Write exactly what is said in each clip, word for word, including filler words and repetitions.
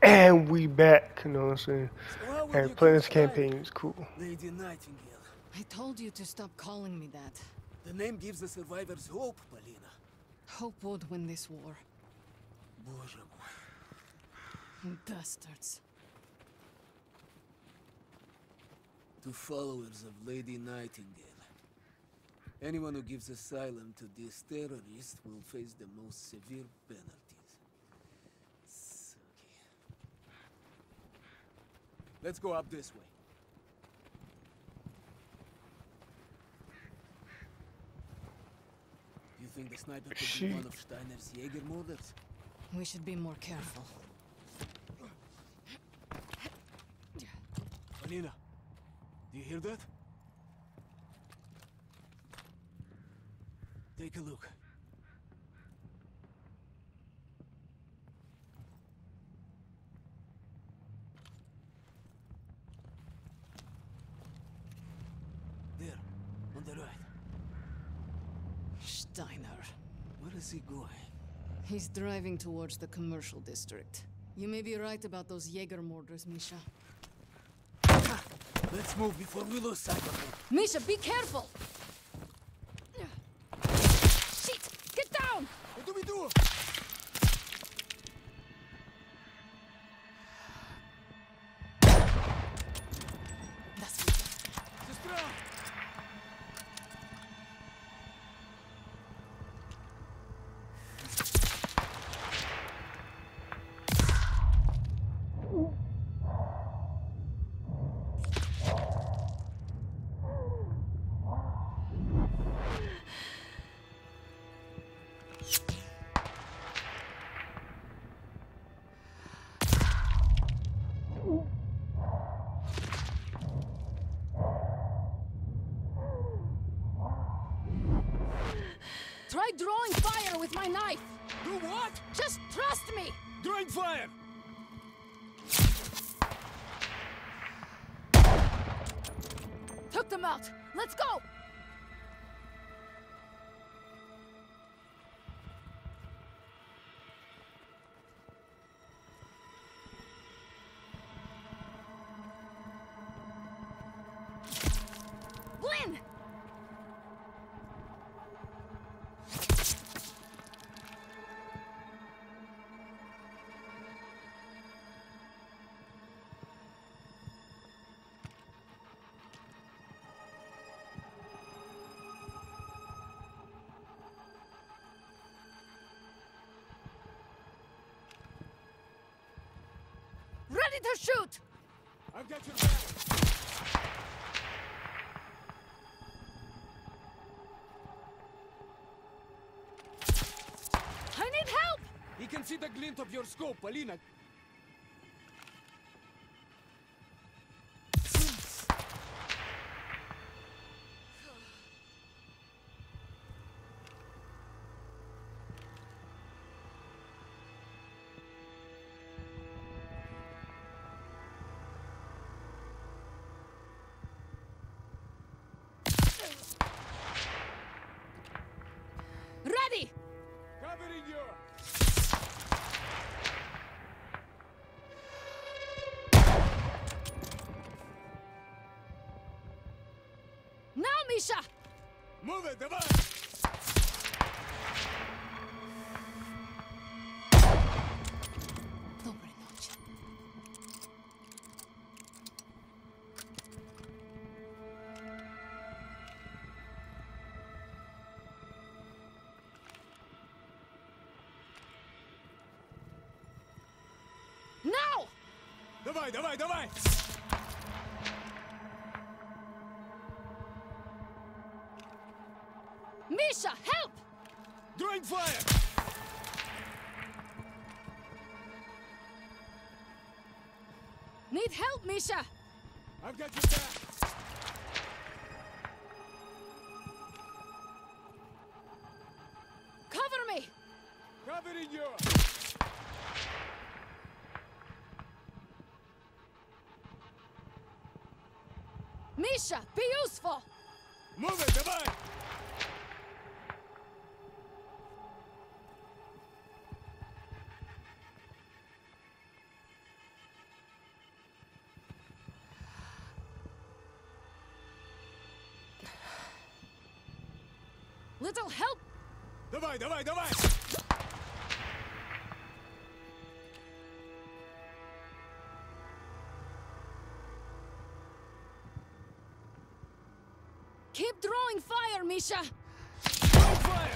And we back, you know what I'm saying? So how would And you playing keep this campaign climbing, is cool. Lady Nightingale? I told you to stop calling me that. The name gives the survivors hope, Polina. Hope would win this war. Боже мой. Bastards. To followers of Lady Nightingale. Anyone who gives asylum to this terrorist will face the most severe penalties. Sucky. Let's go up this way. You think the sniper could She... be one of Steiner's Jägermorders? We should be more careful. Polina, do you hear that? Take a look. There, on the right. Steiner. Where is he going? He's driving towards the commercial district. You may be right about those Jägermorders, Misha. Let's move before we lose sight of him. Misha, be careful! Shit! Get down! What do we do? That's good. Сестра! Try drawing fire with my knife! Do what? Just trust me! Drawing fire! Took them out! Let's go! Blin! Ready to shoot! I've got your back! I need help! He can see the glint of your scope, Polina. Ready! Covering you! Now, Misha! Move it, давай! Доброй ночи. Now! Давай, давай, давай! Misha, help! Drawing fire! Need help, Misha! I've got your back! Cover me! Covering you! Misha, be useful! Move it, давай! little help! Давай, давай, давай! Keep throwing fire, Misha! Throw fire!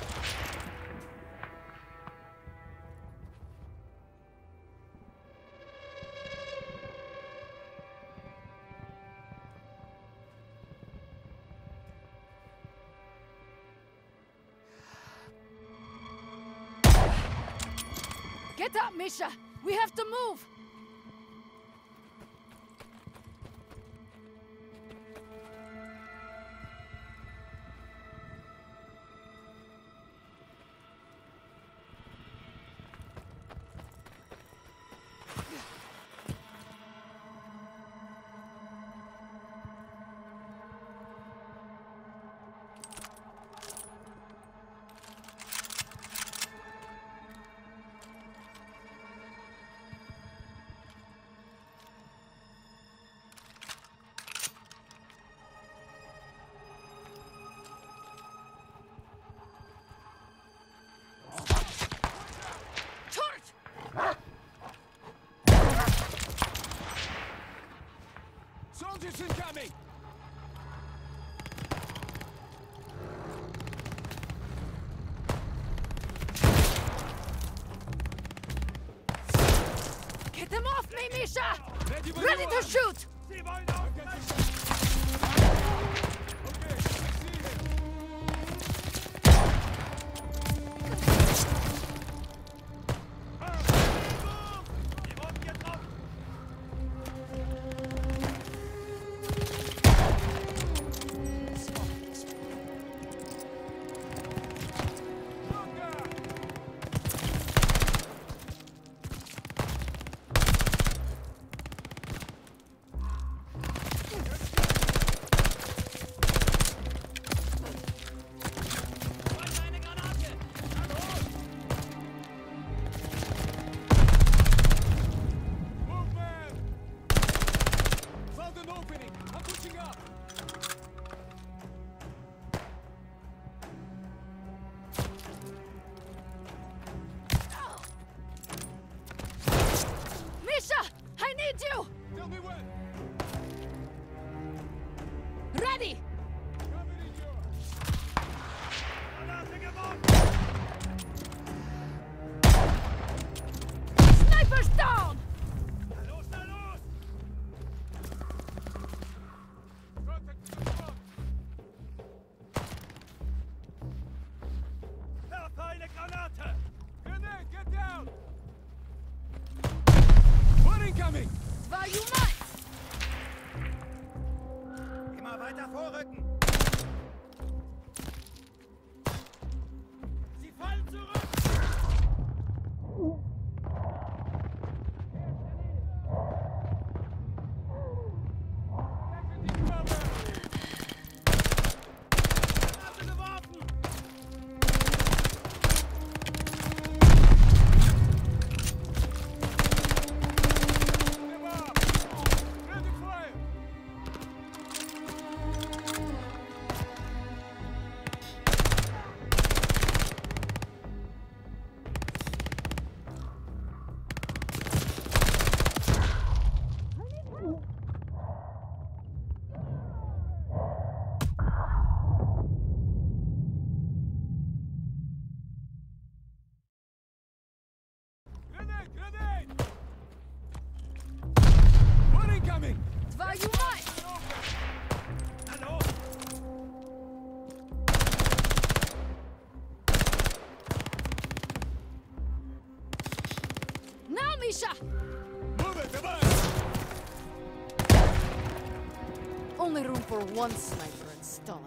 Get up, Misha! We have to move! Soldiers incoming! Get them off me, Misha! Ready, when Ready you to are. shoot! Okay, see him. Misha! I need you! Tell me when. Ready! Snipers down! Grenade, get down! One incoming! War you mine? Immer weiter vorrücken! Sie fallen zurück! Granate geworfen! Ready, fire! Grenade, grenade! One incoming! War you mine? Hallo? Now, Misha! Move it, come on! Only room for one sniper and Stalin.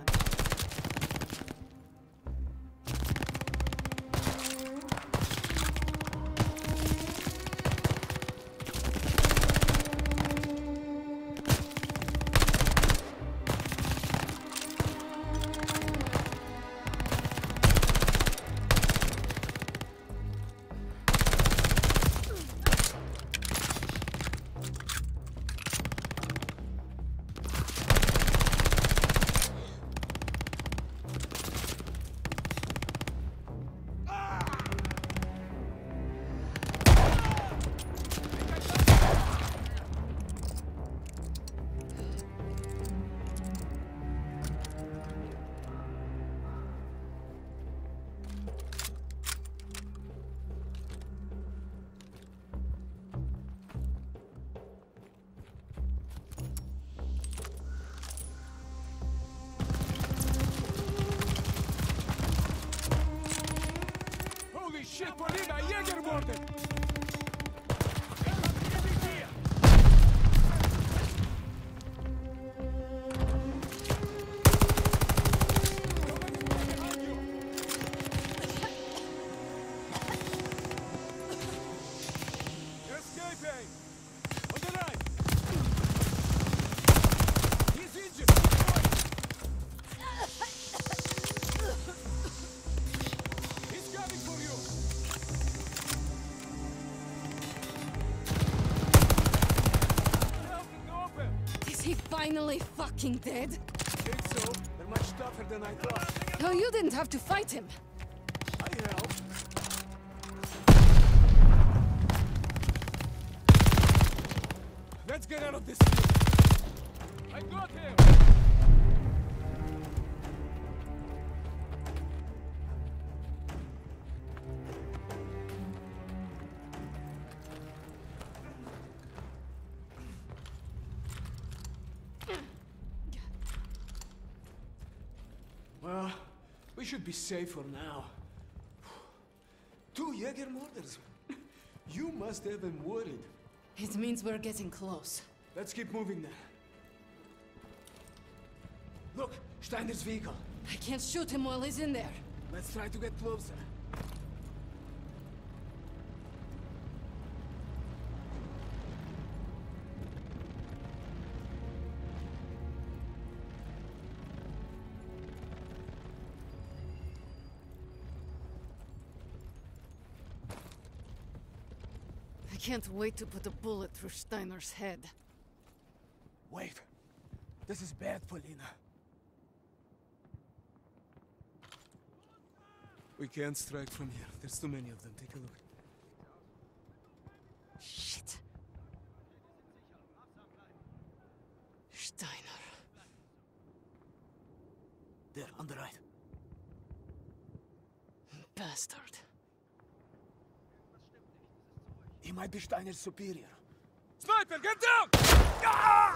Polina, Jägermorden! Escaping! On the right! He's injured! He's coming for you! Help in the open! Is he finally fucking dead? Think so? They're much tougher than I thought. No, you didn't have to fight him. I help. Let's get out of this. I got him! Well, we should be safe for now. Two Jägermorders. You must have been worried. It means we're getting close. Let's keep moving then. Look, Steiner's vehicle. I can't shoot him while he's in there. Let's try to get closer. I can't wait to put a bullet through Steiner's head. Wait. This is bad, Polina. We can't strike from here. There's too many of them. Take a look. Shit. Steiner. There, on the right. Bastard. He might be Steiner's superior. Sniper, get down!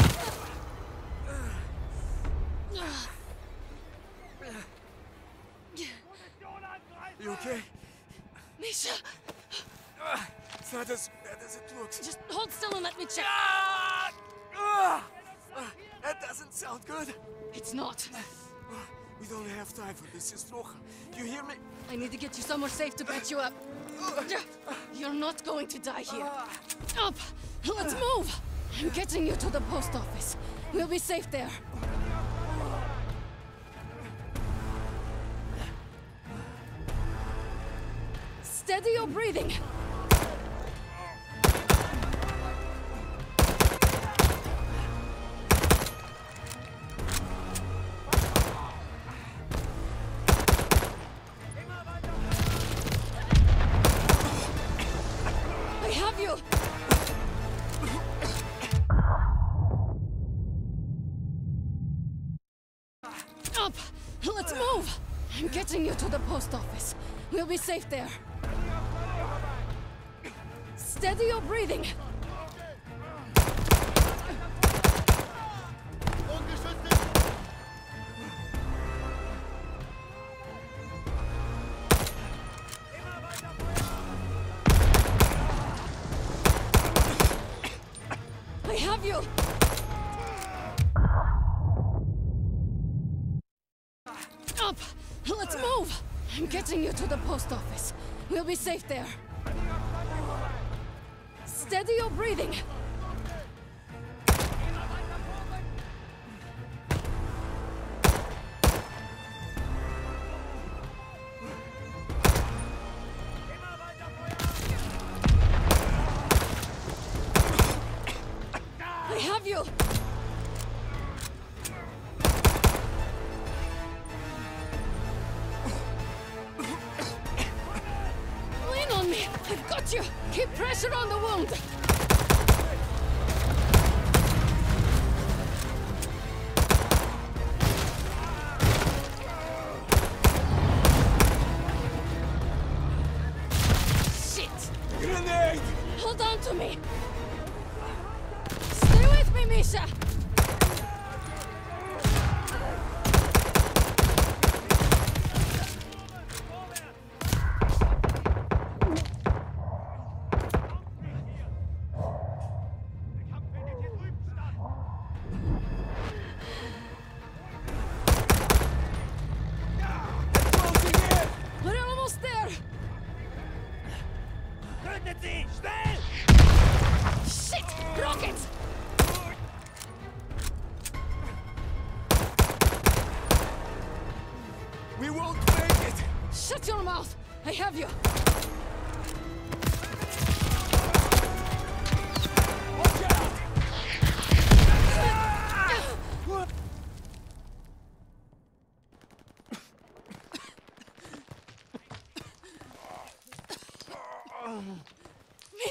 You okay? Misha! It's not as bad as it looks. Just hold still and let me check. Ah! Ah! Ah, that doesn't sound good. It's not. Ah, we don't have time for this, Estroja. You hear me? I need to get you somewhere safe to patch you up. You're not going to die here. Up! Let's move! I'm getting you to the post office. We'll be safe there. Steady your breathing. I have you. Up! Let's move! I'm getting you to the post office. We'll be safe there. Steady your breathing. I have you. Up! Let's move! I'm getting you to the post office. We'll be safe there. Steady your breathing. I have you. Lean on me. I've got you. Keep pressure on the wound. Shit. Grenade! Hold on to me. Stay with me, Misha.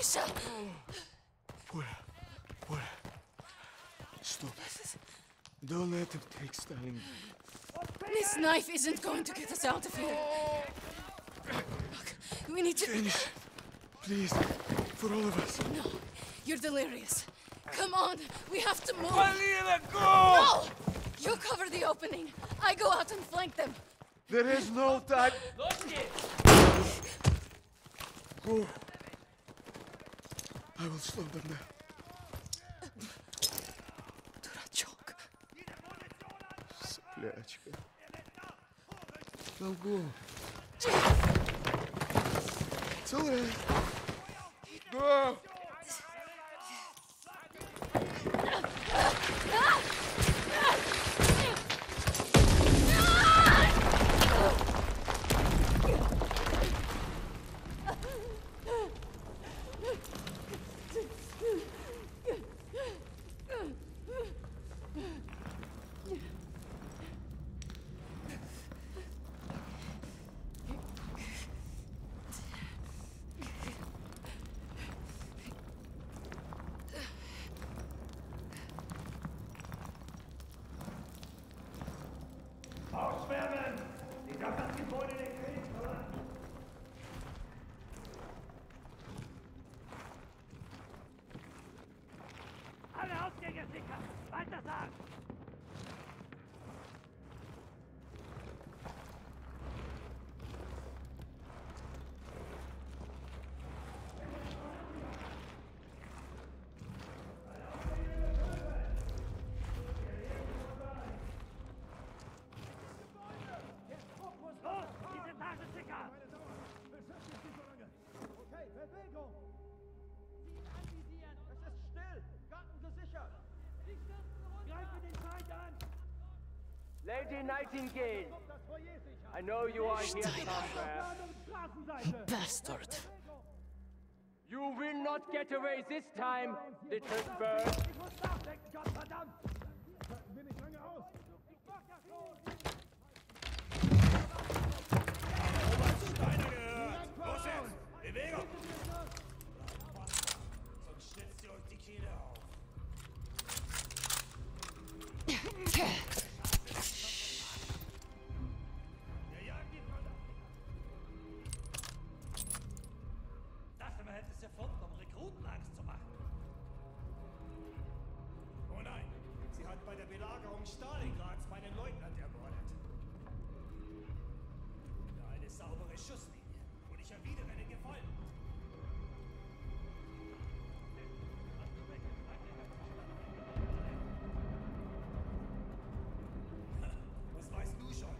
Misha! Fuera. Fuera. Stop it. Don't let him take Stalin. This knife isn't going to get us out of here. Look, we need to... Finish. Please. For all of us. No, you're delirious. Come on, we have to move. Valina, go! No! You cover the opening. I go out and flank them. There is no time. Go. I will slow them down. Дурачок. Соплячка. Now go. It's all right. Go! Ausschwärmen! Ich darf das Gebäude der König verlassen! Alle Ausgänge sichern! Weiter sagen! Lady Nightingale, I know you are here somewhere. Bastard. You will not get away this time, little bird. Los jetzt! Bewegung! Sonst schnitzt ihr euch die Kehle auf. Dachte, man hätte es erfunden, um Rekruten Angst zu machen. Oh nein, sie hat bei der Belagerung Stalingrads meinen Leutnant ermordet. Eine saubere Schusslinie. Und ich erwidere den Gefallen. Was weißt du schon?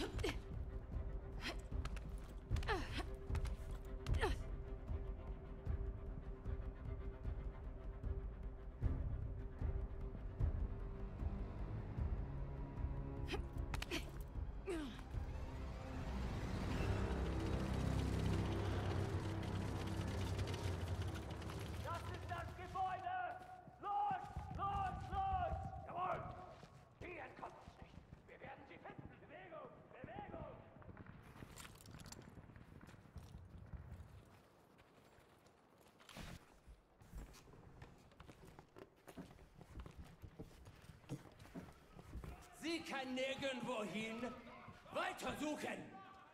Sie kann nirgendwo hin. Weiter suchen!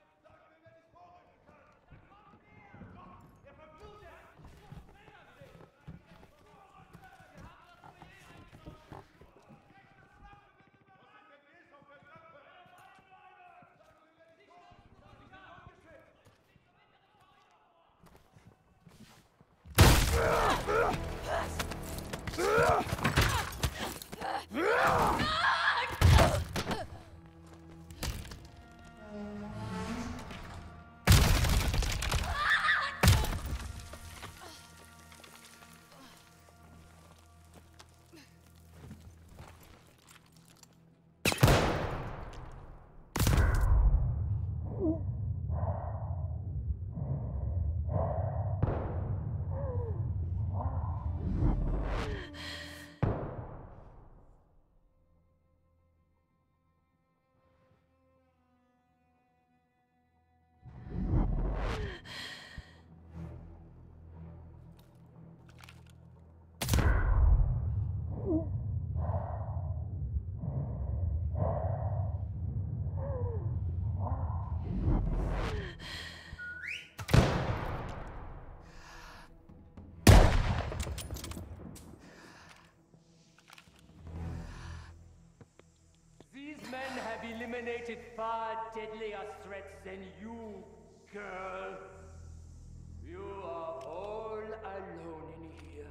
Men have eliminated far deadlier threats than you, girl. You are all alone in here.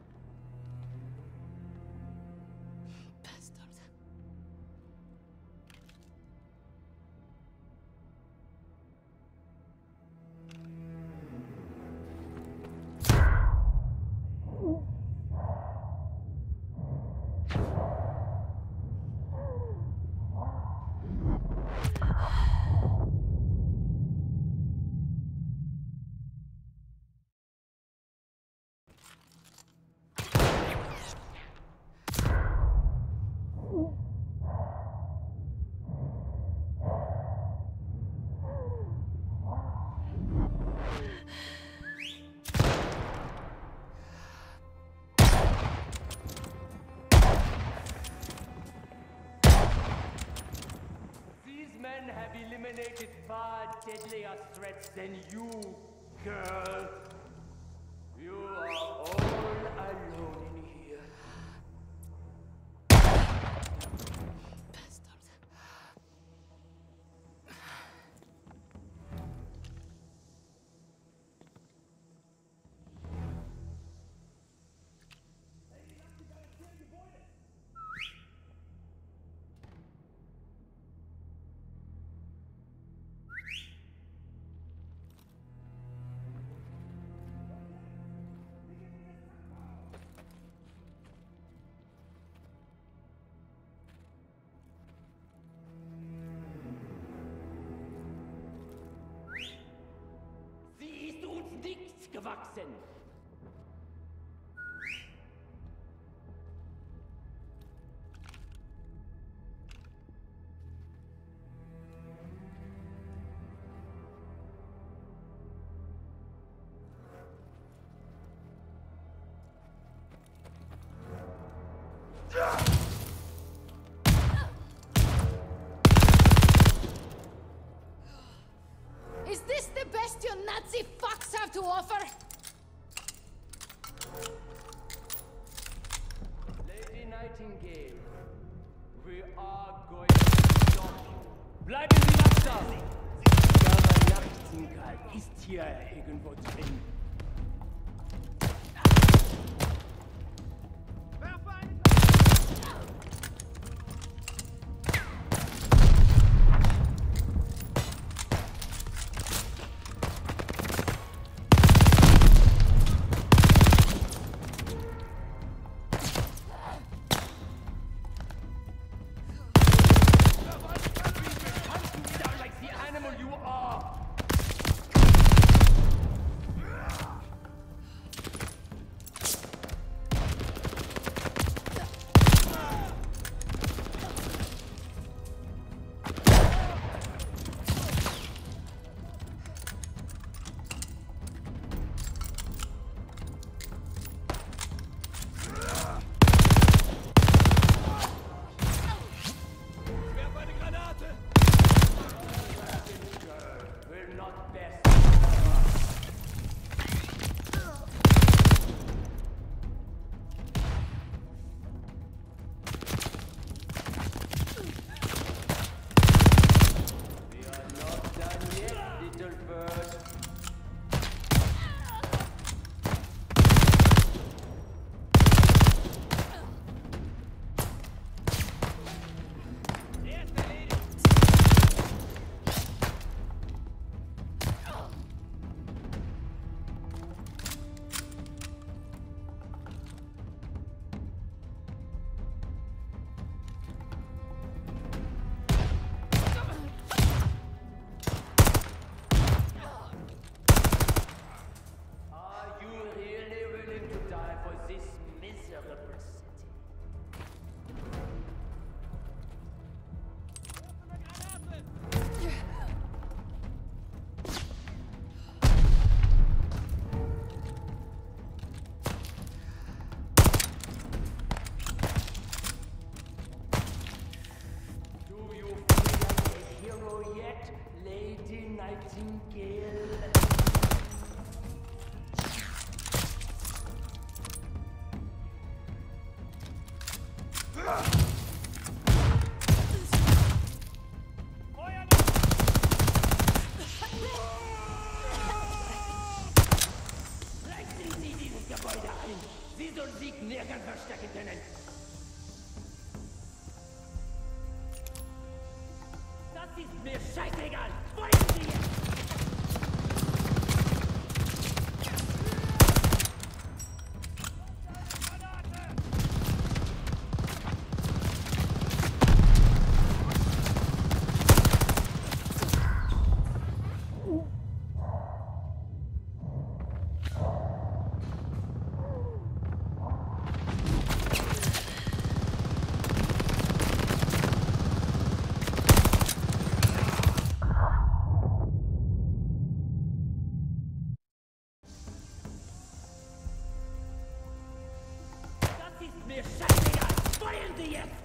Bastard. Have eliminated far deadlier threats than you, girl. You are all alone in here. Bastard. Gewachsen. Is this the best you Nazi fucks have to offer? Lady Nightingale, we are going to stop you. Bleiben Sie wachsam! Der Nachtsinkal ist hier irgendwo drin. Nightingale. Reißen Sie dieses Gebäude ein! Sie soll sich nirgends verstecken können! Das ist mir scheißegal! Feuern Sie jetzt! Mir scheißegal! Feuern Sie jetzt!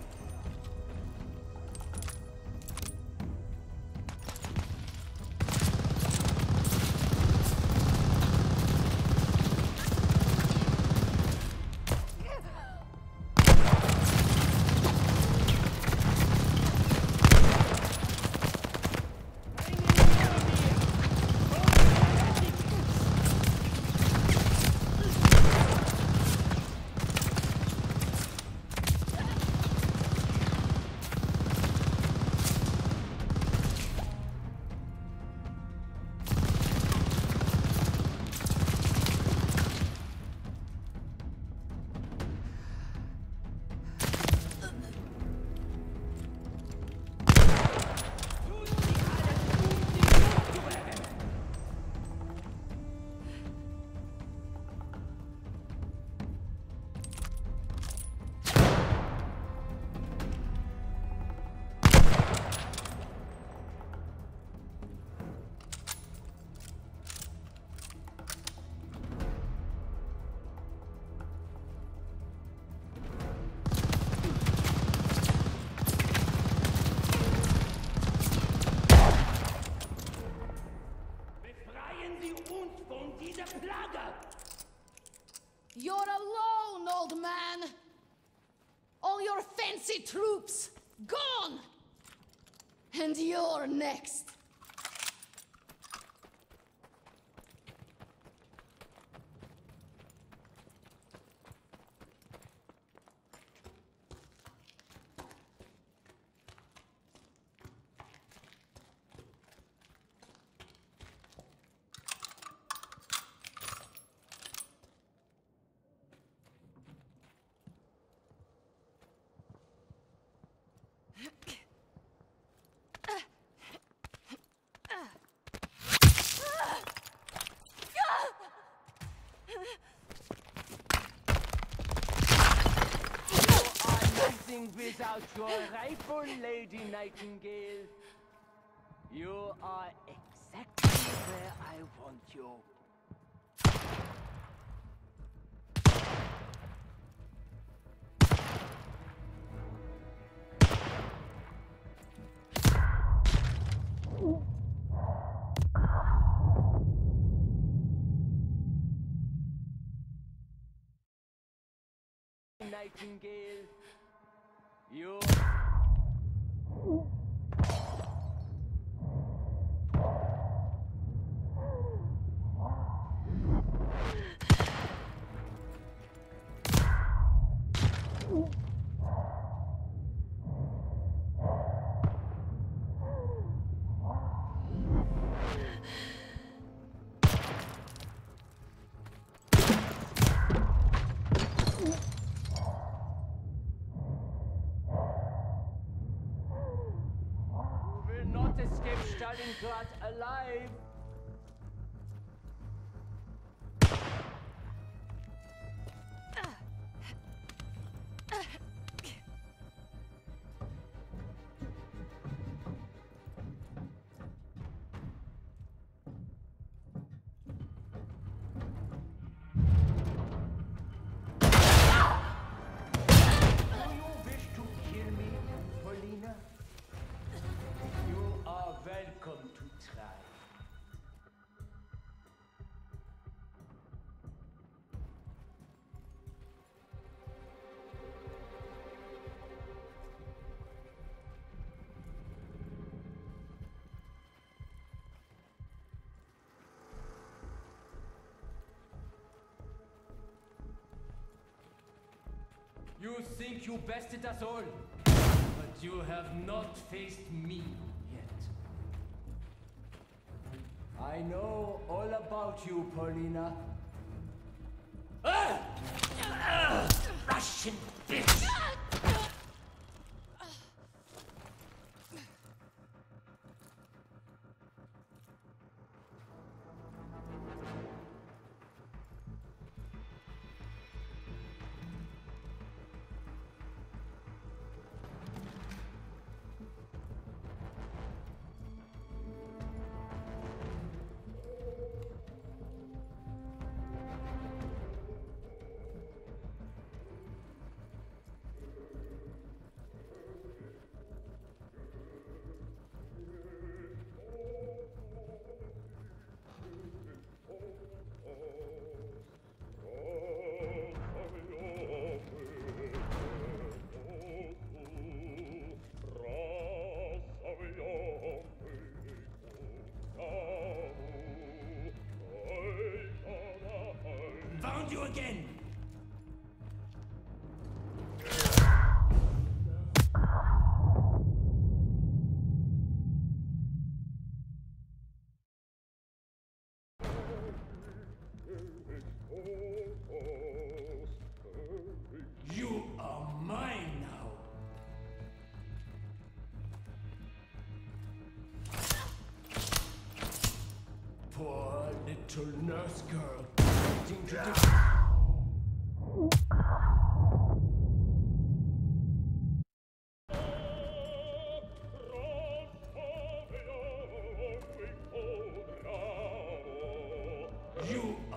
You're alone, old man! All your fancy troops, gone! And you're next. Without your rifle, Lady Nightingale. You are exactly where I want you. Nightingale. You... think you bested us all, but you have not faced me yet. I know all about you, Paulina. Ah! Ah! Russian bitch! Found you again! You are mine now. Poor little nurse girl. Waiting to do- You